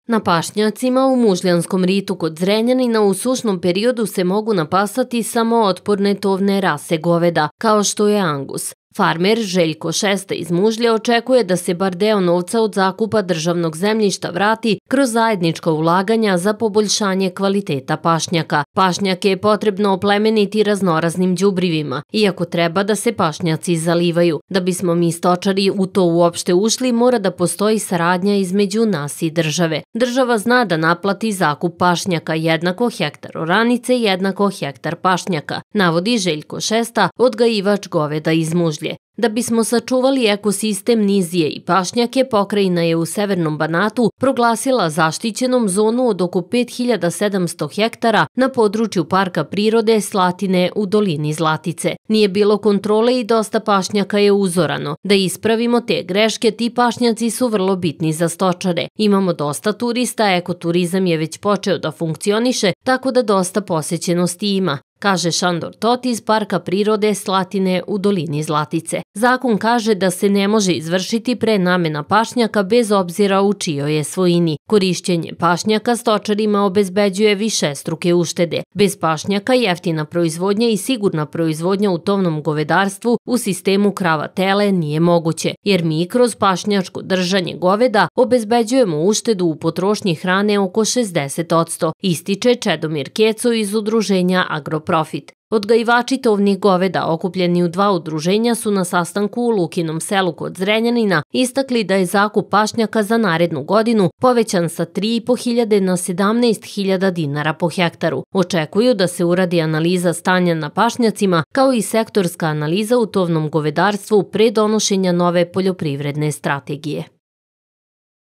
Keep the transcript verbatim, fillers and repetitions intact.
Na pašnjacima u mužljanskom ritu kod Zrenjanina u sušnom periodu se mogu napasati samo otporne tovne rase goveda, kao što je Angus. Farmer Željko Šesta iz Mužlja očekuje da se bar deo novca od zakupa državnog zemljišta vrati kroz zajednička ulaganja za poboljšanje kvaliteta pašnjaka. Pašnjake je potrebno oplemeniti raznoraznim đubrivima, iako treba da se pašnjaci zalivaju. Da bismo mi stočari u to uopšte ušli, mora da postoji saradnja između nas i države. Država zna da naplati zakup pašnjaka jednako hektar oranice jednako hektar pašnjaka, navodi Željko Šesta, odgajivač goveda iz Mužlje. Da bismo sačuvali ekosistem nizije i pašnjake, pokrajina je u Severnom Banatu proglasila zaštićenom zonu od oko pet hiljada sedamsto hektara na području Parka prirode Slatine u dolini Zlatice. Nije bilo kontrole i dosta pašnjaka je uzorano. Da ispravimo te greške, ti pašnjaci su vrlo bitni za stočare. Imamo dosta turista, ekoturizam je već počeo da funkcioniše, tako da dosta posećenosti ima, kaže Šandor Tot iz Parka prirode Slatine u dolini Zlatice. Zakon kaže da se ne može izvršiti prenamena pašnjaka bez obzira u čijoj je svojini. Korišćenje pašnjaka stočarima obezbeđuje višestruke uštede. Bez pašnjaka jeftina proizvodnja i sigurna proizvodnja u tovnom govedarstvu u sistemu krava-tele nije moguće, jer mi kroz pašnjačko držanje goveda obezbeđujemo uštedu u potrošnji hrane oko šezdeset posto, ističe Čedomir Keco iz udruženja Agroprofit. Odgajivači tovnih goveda okupljeni u dva udruženja su na sastanku u Lukinom selu kod Zrenjanina istakli da je zakup pašnjaka za narednu godinu povećan sa tri i po hiljade na sedamnaest hiljada dinara po hektaru. Očekuju da se uradi analiza stanja na pašnjacima kao i sektorska analiza u tovnom govedarstvu pre donošenja nove poljoprivredne strategije.